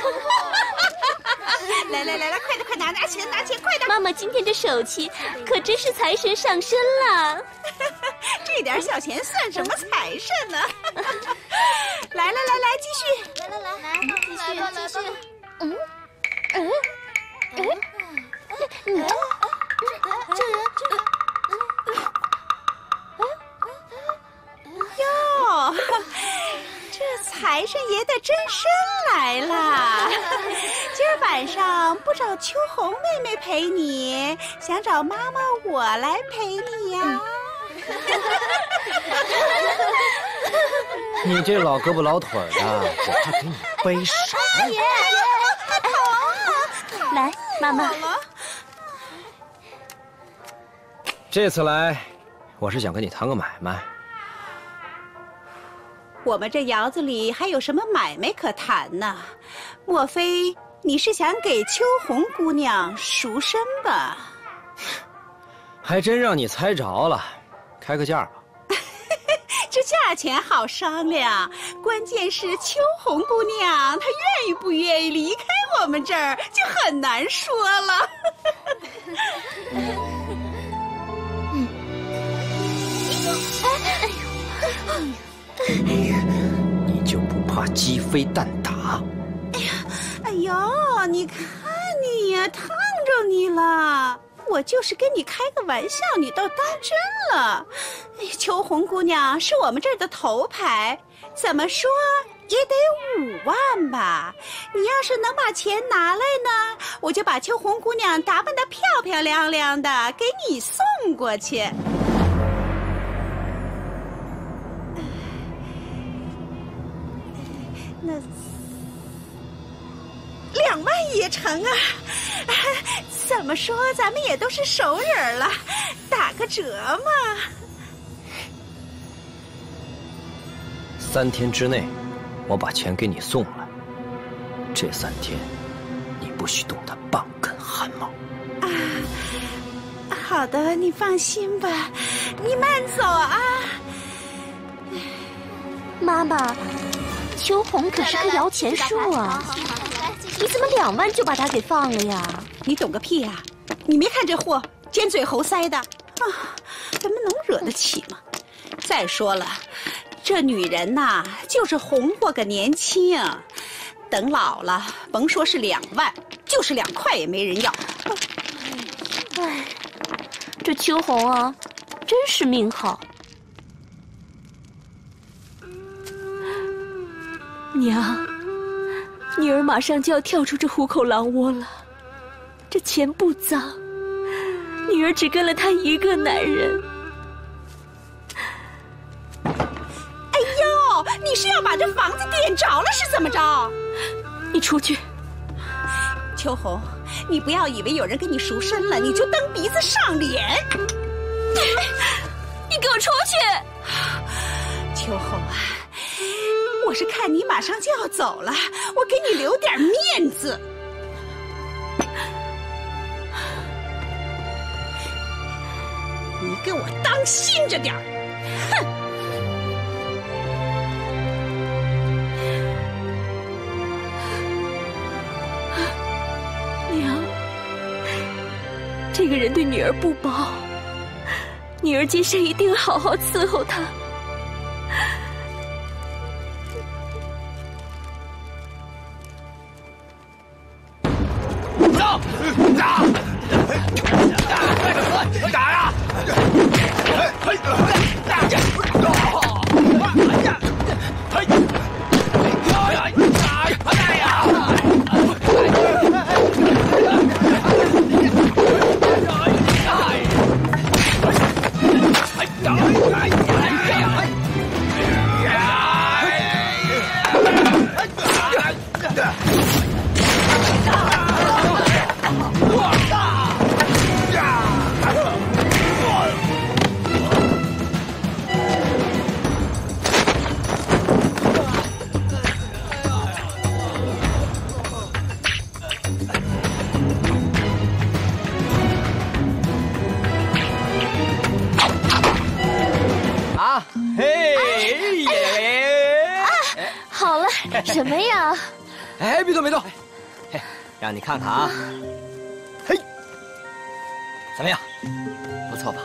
来，快点，快拿钱，快点！ 妈妈今天这手气，可真是财神上身了。 这点小钱算什么财神呢？来，继续！ 来，继续。 哟，这财神爷的真身来了！今儿晚上不找秋红妹妹陪你，想找妈妈我来陪你呀？ 你这老胳膊老腿的，我还给你背啥？ 爷，疼啊！ 来，妈妈。 这次来，我是想跟你谈个买卖。 我们这窑子里还有什么买卖可谈呢？莫非你是想给秋红姑娘赎身吧？ 还真让你猜着了，开个价吧。 这价钱好商量，关键是秋红姑娘她愿意不愿意离开我们这儿，就很难说了。 你就不怕鸡飞蛋打？ 哎呦，你看你呀，烫着你了。我就是跟你开个玩笑，你倒当真了。秋红姑娘是我们这儿的头牌，怎么说也得5万吧。你要是能把钱拿来呢，我就把秋红姑娘打扮得漂漂亮亮的，给你送过去。那2万也成啊！怎么说，咱们也都是熟人了，打个折嘛。 3天之内，我把钱给你送来。这3天，你不许动他半根汗毛。 啊，好的，你放心吧，你慢走啊。 妈妈，秋红可是棵摇钱树啊，你怎么2万就把她给放了呀？ 你懂个屁呀！你没看这货尖嘴猴腮的啊，怎么能惹得起吗？再说了，这女人呐，就是红过个年轻，等老了，甭说是2万，就是2块也没人要。 哎，这秋红啊，真是命好。娘，女儿马上就要跳出这虎口狼窝了。这钱不脏，女儿只跟了他一个男人。 哎呦，你是要把这房子点着了是怎么着？ 你出去。 秋红，你不要以为有人给你赎身了，你就蹬鼻子上脸。 你给我出去！ 秋红啊，我是看你马上就要走了，我给你留点面子。你给我当心着点儿！哼！ 娘，这个人对女儿不薄，女儿今生一定好好伺候他。 打呀！ 什么呀？ 哎，别动别动，嘿，让你看看啊，嘿，怎么样？不错吧？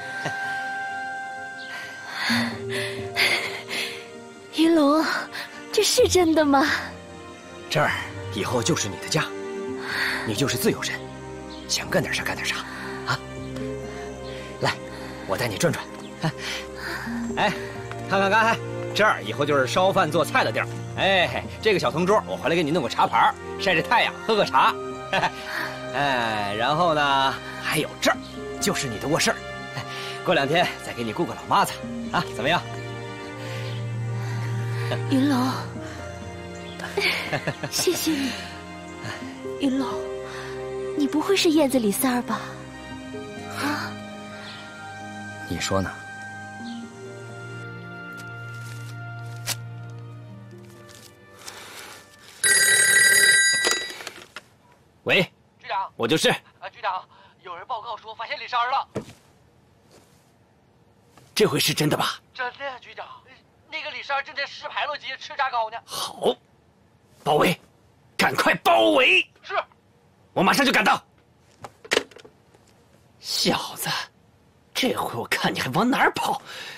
云龙，这是真的吗？ 这儿以后就是你的家，你就是自由身，想干点啥干点啥，啊！来，我带你转转。哎，看看刚才，这儿以后就是烧饭做菜的地儿。哎，这个小铜桌，我回来给你弄个茶盘，晒晒太阳，喝个茶。哎，然后呢，还有这儿，就是你的卧室。过2天再给你雇个老妈子，啊，怎么样？ 云龙，谢谢你。云龙，你不会是燕子李三儿吧？啊？ 你说呢？喂， 局长， 我就是。 局长，有人报告说发现李三儿了。 这回是真的吧？ 真的，局长，那个李三儿正在石牌楼街吃炸糕呢。 好，包围，赶快包围！ 是， 我马上就赶到。小子，这回我看你还往哪儿跑！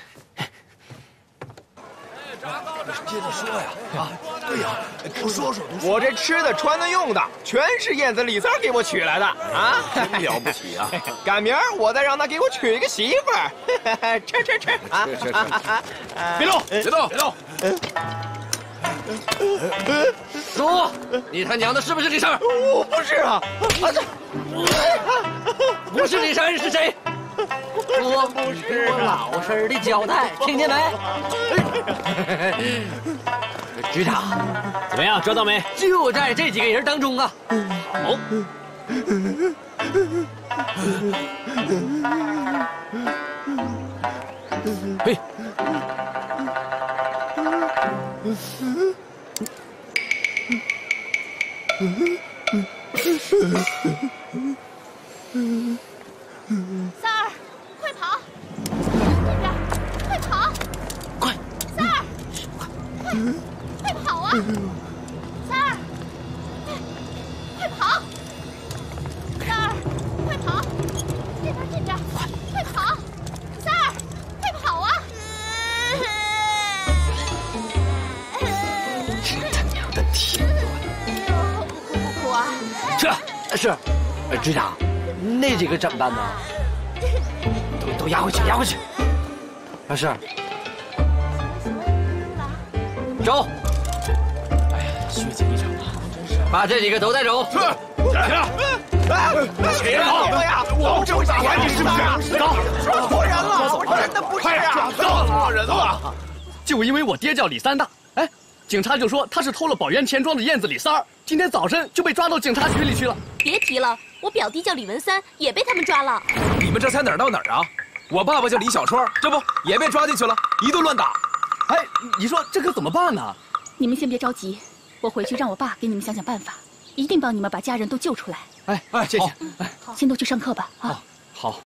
接着说呀！啊，对呀，多说说。我这吃的、穿的、用的，全是燕子李三给我娶来的啊！真了不起啊！赶明儿我再让他给我娶一个媳妇儿，吃啊！ 别动，别动，别动！ 说，你他娘的是不是李三？ 我不是啊！ 不是李三是谁？ 我不是，我老实的交代，听见没？ 局长，怎么样？抓到没？ 就在这几个人当中啊。 好。嘿。 三儿，快跑！跟着，快跑！ 快！ 三儿，快跑啊！三儿，快跑！三儿，快跑！这边跟着，快跑！三儿，快跑啊！ 真他娘的天不哭不哭啊！ 是，局长。那几个怎么办呢？都押回去，押回去。啊，是。走。 哎呀，血溅一场啊！ 把这几个都带走。 是。起来！ 我呀，我不是管你是不是？ 走， 说错人了，我真的不是啊！ 说错人了。就因为我爹叫李三大，哎，警察就说他是偷了宝源钱庄的燕子李三儿，今天早晨就被抓到警察局里去了。 别提了，我表弟叫李文三，也被他们抓了。 你们这才哪儿到哪儿啊？我爸爸叫李小川，这不也被抓进去了，一顿乱打。 哎，你说这可怎么办呢？ 你们先别着急，我回去让我爸给你们想想办法，一定帮你们把家人都救出来。 哎，谢谢。 先都去上课吧。啊， 好。